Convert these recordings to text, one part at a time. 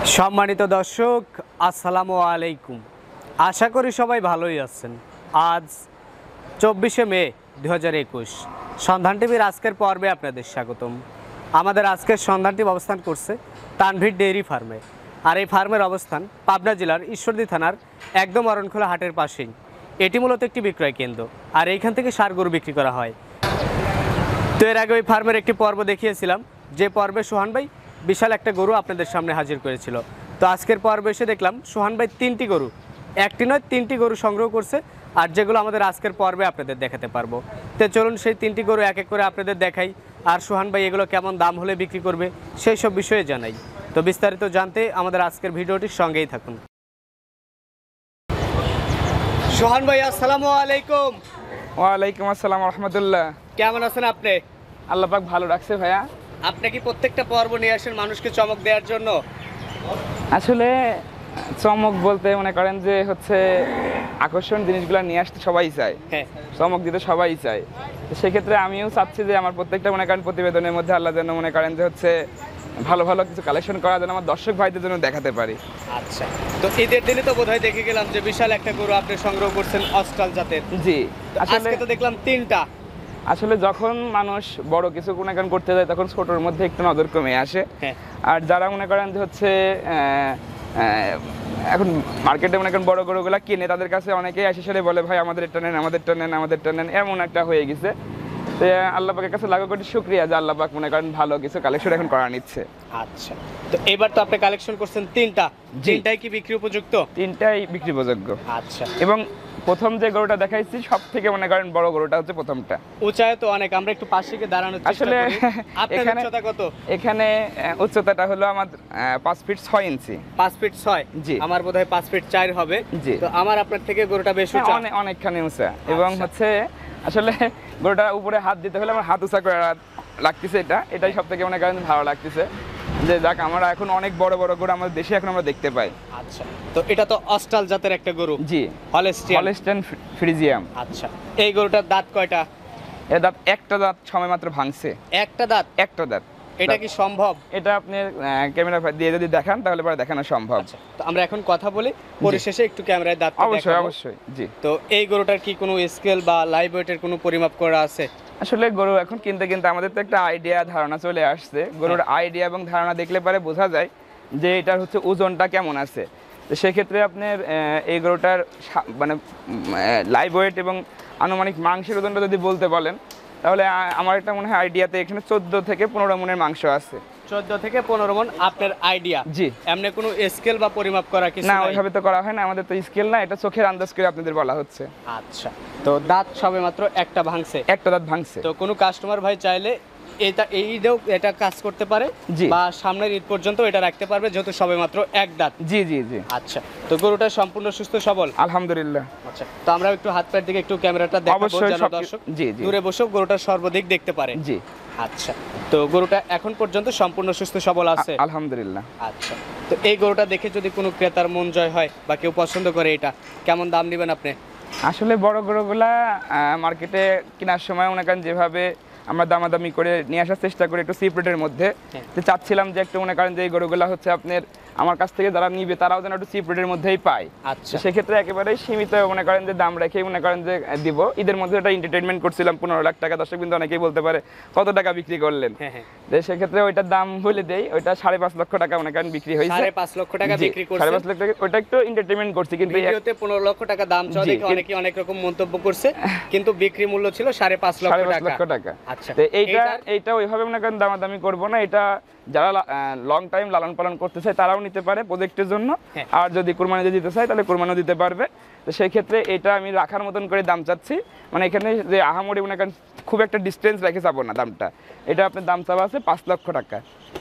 সম্মানিত দর্শক, আসসালামু আলাইকুম। আশা করি সবাই ভালোই আছেন। আজ 24শে মে 2021 সন্ধান টিভির আজকের পর্বে আপনাদের স্বাগতম। আমাদের আজকের সন্ধান টিভি অবস্থান করছে তানভীর ডেইরি ফার্মে। আর এই ফার্মের অবস্থান পাবনা জেলার ঈশ্বরদী থানার একদম অরনখোলা হাটের পাশেই। এটি মূলত একটি বিক্রয় কেন্দ্র, আর এইখান থেকে ষাঁড় গরু বিক্রি করা হয়। তো এর আগে ওই ফার্মের একটি পর্ব দেখিয়েছিলাম, যে পর্বে সোহান ভাই বিশাল একটা গরু আপনাদের সামনে হাজির করেছিল। তো আজকের পর্বে এসে দেখলাম সোহান ভাই তিনটি গরু, একটি নয় তিনটি গরু সংগ্রহ করছে, আর যেগুলো আমাদের আজকের পর্বে আপনাদের দেখাতে পারবো। তো চলুন সেই তিনটি গরু এক এক করে আপনাদের দেখাই, আর সোহান ভাই এগুলো কেমন দাম হলে বিক্রি করবে সেই সব বিষয়ে জানাই। তো বিস্তারিত জানতে আমাদের আজকের ভিডিওটির সঙ্গেই থাকুন। সোহান ভাই, আসসালামু আলাইকুম। ওয়ালাইকুম আসসালাম রহমতুল্লাহ। কেমন আছেন আপনি? আল্লাহ পাক ভালো রাখছে ভাইয়া। আপনি কি প্রত্যেকটা পর্ব নিয়ে আসেন মানুষকে চমক দেওয়ার জন্য? আসলে চমক বলতে মনে করেন যে হচ্ছে আকর্ষণ জিনিসগুলো নিয়ে আসতে সবাই চায়, হ্যাঁ, চমক দিতে সবাই চায়। তো সেক্ষেত্রে আমিও চাচ্ছি যে আমার প্রত্যেকটা মনে করেন প্রতিবেদনের মধ্যে আল্লাহ যেন মনে করেন যে হচ্ছে ভালো ভালো কিছু কালেকশন করা যেন আমার দর্শক ভাইদের জন্য দেখাতে পারি। আচ্ছা, তো ঈদের দিনে তো বোধহয় দেখে গেলাম যে বিশাল একটা গরু আপনি সংগ্রহ করছেন অস্ট্রাল জাতের। জি, আজকে তো দেখলাম তিনটা। আসলে যখন মানুষ বড় কিছু মনে করেন করতে যায় তখন ছোটোর মধ্যে একটু নজর কমে আসে। হ্যাঁ। আর যারা মনে করেন যে হচ্ছে এখন মার্কেটে মনে করেন বড় গরুগুলা কিনে, তাদের কাছে অনেকেই এসে সেরে বলে ভাই আমাদের এটা নেন, আমাদেরটা নেন, আমাদেরটা নেন, এমন একটা হয়ে গেছে। তো আল্লাহ পাকের কাছে লাখো কোটি শুকরিয়া যে আল্লাহ পাক মনে করেন ভালো কিছু কালেকশন এখন করা নিচ্ছে। আচ্ছা, তো এবার তো আপনি কালেকশন করছেন তিনটা, তিনটাই কি বিক্রি উপযুক্ত? তিনটাই বিক্রি উপযোগ্য। আচ্ছা, এবং প্রথম যে গরুটা দেখাইছি সব থেকে মনে করেন বড় গরুটা হচ্ছে প্রথমটা। উচ্চতায় তো অনেক, আমরা একটু পাশে গিয়ে দাঁড়ানোর চেষ্টা আসলে করি। আপনার এখানে উচ্চতা কত? এখানে উচ্চতাটা হলো আমার 5 ফিট 6 ইঞ্চি। 5 ফিট 6? জি। আমার বোধহয় 5 ফিট 4 হবে। জি। তো আমার আপনার থেকে গরুটা বেশ উঁচা। অনেকখানি উঁচা। এবং হচ্ছে আসলে গরুটা উপরে হাত দিতে হলে আমার হাত উঁচা করে লাগতেছে, এটাই সব থেকে মনে করেন ভালো লাগতেছে যে যাক আমরা এখন অনেক বড় বড় গরু আমাদের দেশে এখন আমরা দেখতে পাই। আচ্ছা, তো এটা তো অস্ট্রাল জাতের একটা গরু। জি, হলস্টাইন ফ্রিজিয়াম। আচ্ছা, এই গরুটার দাঁত কয়টা? এর দাঁত একটা দাঁত সময় মাত্র ভাঙছে। একটা দাঁত? একটা দাঁত। এটা কি সম্ভব? এটা আপনি ক্যামেরা দিয়ে যদি দেখান তাহলে পরে দেখানো সম্ভব। আচ্ছা, তো আমরা এখন কথা বলি, পরিশেষে একটু ক্যামেরায় দাঁত অবশ্যই অবশ্যই। জি, তো এই গরুটার কি কোনো স্কেল বা লাইভ ওয়েটের কোনো পরিমাপ করা আছে? আসলে গরু এখন কিনতে কিনতে আমাদের তো একটা আইডিয়া ধারণা চলে আসছে। গরুর আইডিয়া এবং ধারণা দেখলে পরে বোঝা যায় যে এটার হচ্ছে ওজনটা কেমন আছে। তো সেক্ষেত্রে আপনার এই গরুটার মানে লাইভ ওয়েট এবং আনুমানিক মাংসের ওজনটা যদি বলতে বলেন তাহলে আমার একটা মনে হয় আইডিয়াতে এখানে 14 থেকে 15 মনের মাংস আছে। 14 থেকে 15 মন আপনার আইডিয়া? জি। এমনি কোনো স্কেল বা পরিমাপ করা কিছু না, নাই? ওইভাবে তো করা হয় না, আমাদের তো স্কেল না, এটা চোখের আন্দাজ করে আপনাদের বলা হচ্ছে। আচ্ছা, তো দাঁত সবে মাত্র একটা ভাঙছে? একটা দাঁত ভাঙছে। তো কোনো কাস্টমার ভাই চাইলে এই ঈদেও এটা কাজ করতে পারে, বা সামনের ঈদ পর্যন্ত এটা রাখতে পারবে, যেহেতু সবে মাত্র এক দাঁত। জি জি জি। আচ্ছা, তো গরুটা সম্পূর্ণ সুস্থ সবল? আলহামদুলিল্লাহ। আচ্ছা, তো আমরা একটু হাত পায়ের দিকে একটু ক্যামেরাটা দেখাবো যেন দর্শক দূরে বসেও গরুটা সর্বদিক দেখতে পারে। জি। আচ্ছা, তো গরুটা এখন পর্যন্ত সম্পূর্ণ সুস্থ সবল আছে? আলহামদুলিল্লাহ। আচ্ছা, তো এই গরুটা দেখে যদি কোনো ক্রেতার মন জয় হয় বা কেউ পছন্দ করে, এটা কেমন দাম নেবেন আপনি? আসলে বড় গরুগুলা মার্কেটে কেনার সময় মনে করেন যেভাবে আমরা দামাদামি করে নিয়ে আসার চেষ্টা করি একটু চিপ রেটের মধ্যে, যে চাচ্ছিলাম যে একটু মনে করেন যে এই গরুগুলা হচ্ছে আপনার আমার কাছ থেকে যারা নিবে তারাও যেন একটু চিপ রেটের মধ্যেই পায়। আচ্ছা, সেক্ষেত্রে একেবারেই সীমিত মনে করেন যে দাম রেখেই মনে করেন যে দিব। ঈদের মধ্যে একটা এন্টারটেনমেন্ট করছিলাম 15 লাখ টাকা। দর্শক কিন্তু অনেকেই বলতে পারে কত টাকা বিক্রি করলেন, যে সেক্ষেত্রে ওইটার দাম বলে দেই, ওইটা 5.5 লক্ষ টাকা মনে করেন বিক্রি হয়েছে। 5.5 লক্ষ টাকা বিক্রি করছেন? 5.5 লক্ষ টাকা। ওইটা একটু এন্টারটেনমেন্ট করছি, কিন্তু ভিডিওতে 15 লক্ষ টাকা দাম চাও দেখে অনেকে অনেক রকম মন্তব্য করছে, কিন্তু বিক্রি মূল্য ছিল 5.5 লক্ষ টাকা। আচ্ছা, তো এইটা ওইভাবে মনে করেন দামাদামি করব না। এটা যারা লং টাইম লালন পালন করতে চায় তারাও নিতে পারে প্রজেক্টের জন্য, আর যদি কুরবানি দিতে চায় তাহলে কুরবানিও দিতে পারবে। তো সেই ক্ষেত্রে এটা আমি রাখার মতন করে দাম চাচ্ছি, মানে এখানে যে আহামরি মনে করেন খুব একটা ডিস্টেন্স রেখে যাবো না দামটা। এটা আপনার দাম চাওয়া আছে 5 লক্ষ টাকা।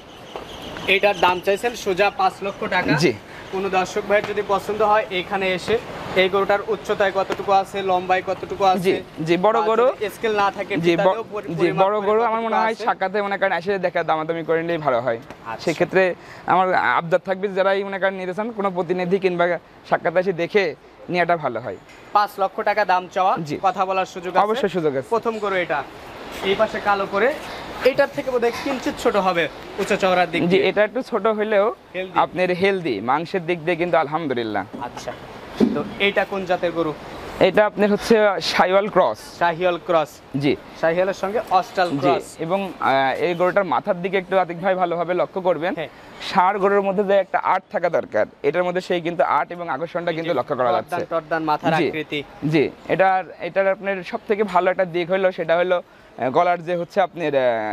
এটার দাম চাইছেন সোজা 5 লক্ষ টাকা। জি। কোনো দর্শক ভাইয়ের যদি পছন্দ হয় এখানে এসে এই গরুটার উচ্চতায় কতটুকু আছে, লম্বায় কতটুকু আছে, জি বড় গরু স্কেল না থাকে, জি বড় গরু আমার মনে হয় সাক্ষাতে মনে করেন এসে দেখা দামাদামি করে নিলেই ভালো হয়। সেক্ষেত্রে আমার আবদার থাকবে যারাই মনে করেন নিতে চান কোনো প্রতিনিধি কিংবা সাক্ষাতে এসে দেখে নেওয়াটা ভালো হয়। 5 লক্ষ টাকা দাম চাওয়া, কথা বলার সুযোগ আছে? অবশ্যই সুযোগ আছে। প্রথম গরু এটা, এই পাশে কালো করে এটার থেকে বোধহয় কিঞ্চিত ছোট হবে উচ্চ চওড়ার দিক জি দিয়ে। এটা একটু ছোট হলেও Healthy। আপনার হেলদি, মাংসের দিক দিয়ে কিন্তু আলহামদুলিল্লাহ। আচ্ছা, তো এইটা কোন জাতের গরু? এটা আপনার হচ্ছে শাহিওয়াল ক্রস। শাহিওয়াল ক্রস। জি শাহিওয়ালের সঙ্গে অস্টাল জি, ক্রস। এবং এই গরুটার মাথার দিকে একটু আতিক ভাই ভালোভাবে লক্ষ্য করবেন। হ্যাঁ। ষাঁড় গরুর মধ্যে যে একটা আর্ট থাকা দরকার, এটার মধ্যে সেই কিন্তু আর্ট এবং আকর্ষণটা কিন্তু লক্ষ্য করা যাচ্ছে। টর্দান মাথার জি আকৃতি। জি, এটার আপনার সব থেকে ভালো একটা দিক হলো সেটা হলো গলার যে হচ্ছে আপনার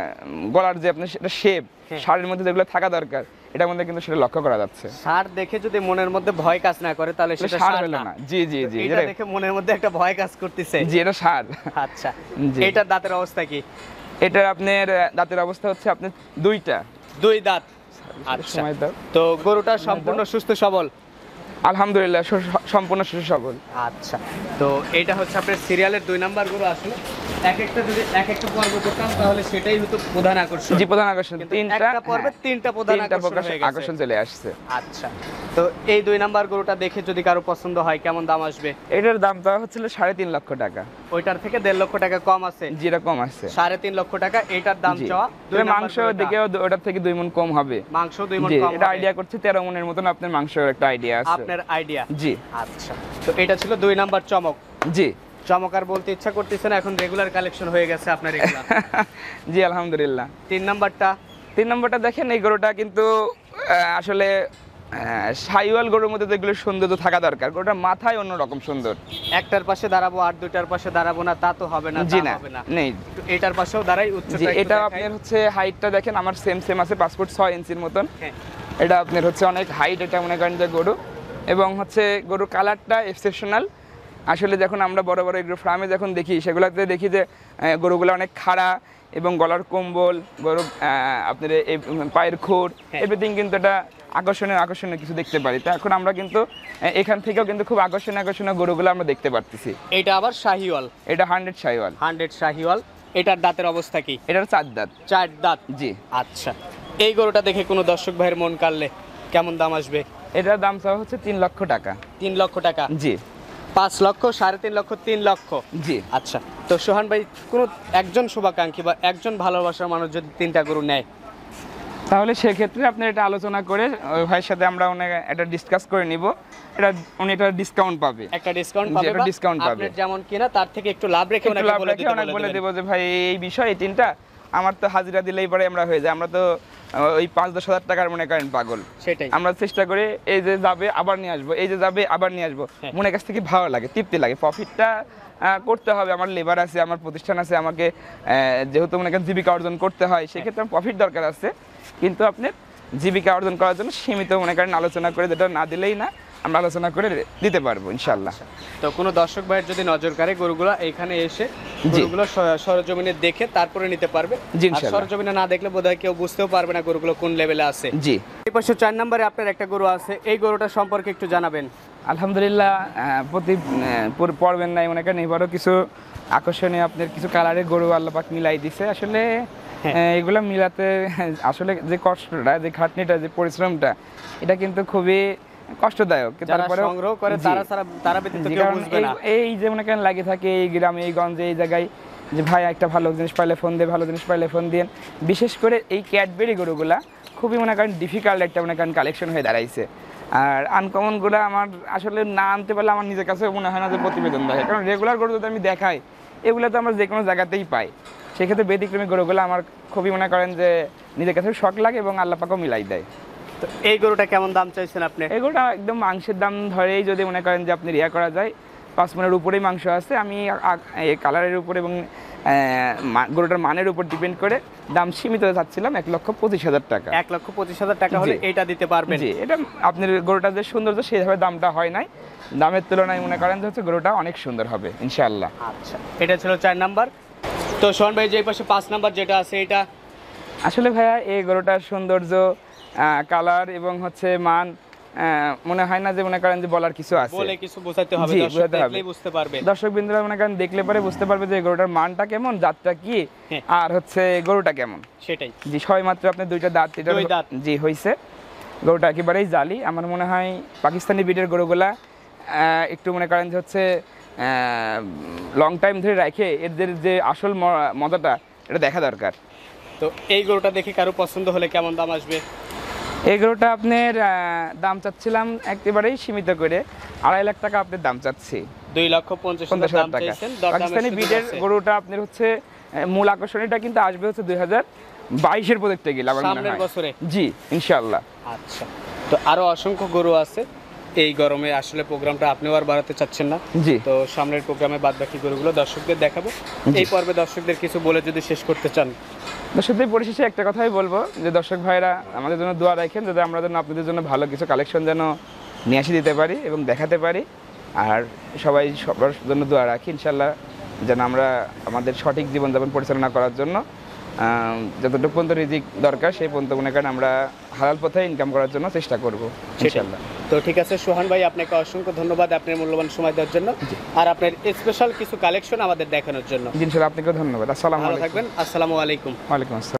গলার যে আপনার সেটা শেপ, হ্যাঁ। ষাঁড়ের মধ্যে যেগুলো থাকা দরকার এটার মধ্যে কিন্তু সেটা লক্ষ্য করা যাচ্ছে। ষাঁড় দেখে যদি মনের মধ্যে ভয় কাজ না করে তাহলে সেটা ষাঁড় ষাঁড় হলো না। না। জি জি জি, এটা দেখে মনের মধ্যে একটা ভয় কাজ করতেছে। জি এটা ষাঁড়। আচ্ছা, জি। এটার দাঁতের অবস্থা কি? এটার আপনার দাঁতের অবস্থা হচ্ছে আপনার দুইটা। দুই দাঁত। আচ্ছা, সময় দাও। তো গরুটা সম্পূর্ণ সুস্থ সবল। আলহামদুলিল্লাহ সম্পূর্ণ সুস্থ সবল। আচ্ছা, তো এটা হচ্ছে আপনার সিরিয়ালের 2 নাম্বার গরু। আসলে এক একটা যদি এক একটা পর্ব করতাম তাহলে সেটাই হতো প্রধান আকর্ষণ। জি প্রধান আকর্ষণ কিন্তু তিনটা, একটা পর্বে তিনটা প্রধান আকর্ষণ হয়ে গেছে। আকর্ষণ চলে আসছে। আচ্ছা, তো এই 2 নাম্বার গরুটা দেখে যদি কারো পছন্দ হয় কেমন দাম আসবে? এটার দামটা হচ্ছিল 3.5 লক্ষ টাকা। ওইটার থেকে 1.5 লক্ষ টাকা কম আছে। যেরকম আছে 3.5 লক্ষ টাকা এটার দাম জি। চাওয়া। তবে মাংসের দিকেও ওটার থেকে 2 মণ কম হবে। মাংস 2 মণ জি, কম এটা হবে। আইডিয়া করছি 13 মণের মতন আপনার মাংসের একটা আইডিয়া আছে। আপনার আইডিয়া। জি আচ্ছা, তো এটা ছিল 2 নাম্বার চমক। জি চমক আর বলতে ইচ্ছা করতেছে না, এখন রেগুলার কালেকশন হয়ে গেছে আপনার এগুলা। জি আলহামদুলিল্লাহ। 3 নাম্বারটা? 3 নম্বরটা দেখেন, এই গরুটা কিন্তু আসলে শাহিওয়াল গরুর মধ্যে যেগুলো সৌন্দর্য থাকা দরকার, গরুটার মাথায় অন্যরকম সুন্দর। একটার পাশে দাঁড়াবো আর দুইটার পাশে দাঁড়াবো না তা তো হবে না। জি তা না, হবে না। নেই। তো এটার পাশেও দাঁড়াই, জি উচ্চতা একটু এটা দেখাই। আপনার হচ্ছে হাইটটা দেখেন আমার সেম আছে 5 ফুট 6 ইঞ্চির মতন। হ্যাঁ। এটা আপনার হচ্ছে অনেক হাইট, এটা মনে করেন যে গরু, এবং হচ্ছে গরুর কালারটা এক্সেপশনাল। আসলে যখন আমরা বড় বড় এগুলো ফার্মে যখন দেখি সেগুলোতে দেখি যে গরুগুলো অনেক খাড়া এবং গলার কম্বল, গরু আপনার এই পায়ের খুর, হ্যাঁ। এভরিথিং কিন্তু এটা আকর্ষণীয় কিছু দেখতে পারি। তো এখন আমরা কিন্তু এখান থেকেও কিন্তু খুব আকর্ষণীয় গরুগুলো আমরা দেখতে পারতেছি। এটা আবার শাহিওয়াল। এটা 100 শাহিওয়াল। 100 শাহিওয়াল। এটার দাঁতের অবস্থা কি? এটার 4 দাঁত। 4 দাঁত। জি। আচ্ছা, এই গরুটা দেখে কোনো দর্শক ভাইয়ের মন কাড়লে কেমন দাম আসবে? এটার দাম চাওয়া হচ্ছে 3 লক্ষ টাকা। 3 লক্ষ টাকা। জি। 5 লক্ষ, 3.5 লক্ষ, 3 লক্ষ। জি। আচ্ছা, তো সোহান ভাই কোনো একজন শুভাকাঙ্ক্ষী বা একজন ভালোবাসার মানুষ যদি 3টা গরু নেয় তাহলে সেক্ষেত্রে আপনি এটা আলোচনা করে ওই ভাইয়ের সাথে আমরা এটা ডিসকাস করে নিব। উনি এটা ডিসকাউন্ট পাবে, একটা ডিসকাউন্ট জি, পাবে, একটা বা discount পাবে। আপনার যেমন কিনা তার থেকে একটু লাভ রেখে একটু লাভ রেখে অনেক বলে দেবো যে ভাই এই বিষয় এই 3টা আমার তো হাজিরা দিলেই পরে আমরা হয়ে যায়, আমরা তো ওই 5-10 হাজার টাকার মনে করেন পাগল। সেটাই আমরা চেষ্টা করি এই যে যাবে আবার নিয়ে আসবো, এই যে যাবে আবার নিয়ে আসবো, হ্যাঁ। মনের কাছ থেকে ভালো লাগে, তৃপ্তি লাগে। প্রফিটটা করতে হবে, আমার লেবার আছে, আমার প্রতিষ্ঠান আছে, আমাকে যেহেতু মনে করেন জীবিকা অর্জন করতে হয়, সেক্ষেত্রে আমার প্রফিট দরকার আছে। কিন্তু আপনার জীবিকা অর্জন করার জন্য সীমিত মনে করেন আলোচনা করে, যেটা না দিলেই না, আমরা আলোচনা করে দিতে পারবো ইনশাল্লাহ। তো কোনো দর্শক ভাইয়ের যদি নজর কাড়ে গরুগুলো এখানে এসে গরুগুলো সরজমিনে দেখে তারপরে নিতে পারবে। জি, আর ইনশাল্লাহ। সরজমিনে না দেখলে বোধহয় কেউ বুঝতেও পারবে না গরুগুলো কোন লেভেলে আছে। জি। এই পাশে 4 নম্বরে আপনার একটা গরু আছে, এই গরুটা সম্পর্কে একটু জানাবেন। আলহামদুলিল্লাহ, পড়বেন নাই মনে করেন এবারও কিছু আকর্ষণীয় আপনার কিছু কালারের গরু আল্লাহ পাক মিলাই দিছে। আসলে এগুলো মিলাতে আসলে যে কষ্টটা, যে খাটনিটা, যে পরিশ্রমটা, এটা কিন্তু খুবই কষ্টদায়ক। তারপরে সংগ্রহ করে তারা ব্যতীত কেউ বুঝবে না। এই যে মনে করেন লাগে থাকে এই গ্রামে, এই গঞ্জে, এই জায়গায় যে ভাই একটা ভালো জিনিস পাইলে ফোন দিয়ে, ভালো জিনিস পাইলে ফোন দিয়ে। বিশেষ করে এই ক্যাডবেরি গরুগুলা খুবই মনে করেন ডিফিকাল্ট একটা মনে করেন কালেকশন হয়ে দাঁড়াইছে। আর আনকমনগুলো আমার আসলে না আনতে পারলে আমার নিজের কাছে মনে হয় না যে প্রতিবেদন দেয়, কারণ রেগুলার গরু যদি আমি দেখাই এগুলো তো আমরা যে কোনো জায়গাতেই পাই। সেক্ষেত্রে ব্যতিক্রমী গরুগুলো আমার খুবই মনে করেন যে নিজের কাছে শখ লাগে এবং আল্লাহ পাকও মিলাই দেয়। তো এই গরুটা কেমন দাম চাইছেন আপনি? এই গরুটা একদম মাংসের দাম ধরেই যদি মনে করেন যে আপনি ইয়া করা যায়, 5 মণের উপরেই মাংস আছে। আমি এই কালারের উপর এবং গরুটার মানের উপর ডিপেন্ড করে দাম সীমিত চাচ্ছিলাম 1,25,000 টাকা। 1,25,000 টাকা হলে এটা দিতে পারবেন? জি, এটা আপনার গরুটা যে সৌন্দর্য সেইভাবে দামটা হয় নাই, দামের তুলনায় মনে করেন যে হচ্ছে গরুটা অনেক সুন্দর হবে ইনশাআল্লাহ। আচ্ছা, এটা ছিল 4 নাম্বার। তো সোহান ভাই যে পাশে 5 নাম্বার যেটা আছে এটা আসলে ভাইয়া এই গরুটার সৌন্দর্য, কালার এবং হচ্ছে মান মনে হয় না যে মনে করেন যে বলার কিছু আছে, বলে কিছু বোঝাতে হবে, জি, দর্শক বোঝাতে হবে। দেখলেই বুঝতে পারবে। দর্শক বিন্দুরা মনে করেন দেখলে পরে বুঝতে পারবে যে গরুটার মানটা কেমন, জাতটা কি, হ্যাঁ। আর হচ্ছে গরুটা কেমন। সেটাই। জি, সবেমাত্র আপনার 2টা দাঁত, এটা 2 দাঁত। জি হয়েছে। গরুটা একেবারেই জালি। আমার মনে হয় পাকিস্তানি ব্রিডের গরুগুলা একটু মনে করেন যে হচ্ছে লং টাইম ধরে রাখে এদের যে আসল মজাটা এটা দেখা দরকার। তো এই গরুটা দেখে কারো পছন্দ হলে কেমন দাম আসবে? এই গরুটা আপনার দাম চাচ্ছিলাম একেবারেই সীমিত করে 2.5 লাখ টাকা আপনার দাম চাচ্ছি। 2,50,000 দাম টাকা চাইছেন। পাকিস্তানি বিডের গরুটা আপনার হচ্ছে মূল আকর্ষণীয়টা কিন্তু আসবে হচ্ছে 2022-এর প্রজেক্টে গেলে আমার মনে সামনের হয়। বছরে? জি ইনশাআল্লাহ। আচ্ছা, তো আরো অসংখ্য গরু আছে। এই গরমে আসলে প্রোগ্রামটা আপনিও আর বাড়াতে চাচ্ছেন না, জি। তো সামনের প্রোগ্রামে বাদ বাকি গরুগুলো দর্শকদের দেখাবো। এই পর্বে দর্শকদের কিছু বলে যদি শেষ করতে চান। দর্শকদের পরিশেষে একটা কথাই বলবো যে দর্শক ভাইরা আমাদের জন্য দোয়া রাখেন, যাতে আমরা যেন আপনাদের জন্য ভালো কিছু কালেকশন যেন নিয়ে আসি দিতে পারি এবং দেখাতে পারি। আর সবাই সবার জন্য দোয়া রাখি ইনশাল্লাহ, যেন আমরা আমাদের সঠিক জীবনযাপন পরিচালনা করার জন্য যতটুকু পর্যন্ত রিজিক দরকার সেই পর্যন্ত মনে করেন আমরা হালাল পথে ইনকাম করার জন্য চেষ্টা করব ইনশাল্লাহ। তো ঠিক আছে সোহান ভাই, আপনাকে অসংখ্য ধন্যবাদ আপনার মূল্যবান সময় দেওয়ার জন্য আর আপনার স্পেশাল কিছু কালেকশন আমাদের দেখানোর জন্য। ইনশাল্লাহ আপনাকেও ধন্যবাদ। আসসালামু ভালো আলাইকুম। থাকবেন। আসসালামু আলাইকুম। ওয়ালাইকুম আসসালাম।